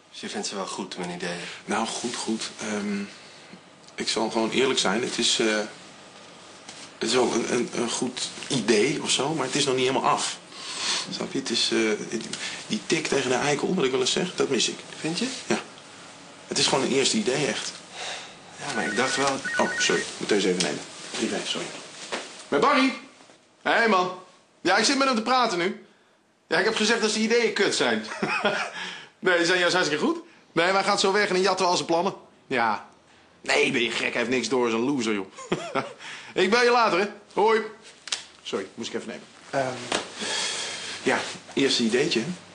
Dus je vindt ze wel goed, mijn ideeën? Nou, goed. Ik zal gewoon eerlijk zijn. Het is wel een goed idee of zo, maar het is nog niet helemaal af. Snap je? Het is die tik tegen de eikel, wat ik wel eens zeg, dat mis ik. Vind je? Ja. Het is gewoon een eerste idee, echt. Ja, maar ik dacht wel... Oh, sorry. Moet deze even nemen. Privé, sorry. Met Barry? Hé, hey, man. Ja, ik zit met hem te praten nu. Ja, ik heb gezegd dat zijn ideeën kut zijn. Nee, die zijn juist hartstikke goed. Nee, maar hij gaat zo weg en dan jatten we al zijn plannen. Ja. Nee, ben je gek? Hij heeft niks door, is een loser, joh. Ik bel je later, hè. Hoi. Sorry, moest ik even nemen. Ja, eerste ideetje.